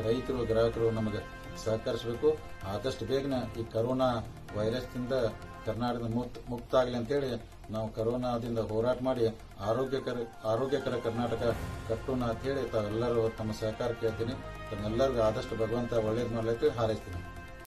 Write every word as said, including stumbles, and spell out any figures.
ರೈತರು ಗ್ರಾಹಕರು ನಮಗೆ ಸಹಕರಿಸಬೇಕು. ಆದಷ್ಟು ಬೇಗನೆ ಈ ಕರೋನಾ ವೈರಸ್ನಿಂದ ಕರ್ನಾಟಕದ ಮುಕ್ತ ಮುಕ್ತ ಆಗಲಿ ಅಂತೇಳಿ ನಾವು ಕರೋನಾದಿಂದ ಹೋರಾಟ ಮಾಡಿ ಆರೋಗ್ಯಕರ ಆರೋಗ್ಯಕರ ಕರ್ನಾಟಕ ಕಟ್ಟೋಣ ಅಂತ ಹೇಳಿ ತಾವೆಲ್ಲರೂ ತಮ್ಮ ಸಹಕಾರ ಕೇಳ್ತೀನಿ. ತಮ್ಮೆಲ್ಲರಿಗೂ ಆದಷ್ಟು ಭಗವಂತ ಒಳ್ಳೇದು ಮಾಡ್ಲಿಕ್ಕೆ ಹಾರೈಸ್ತೀನಿ.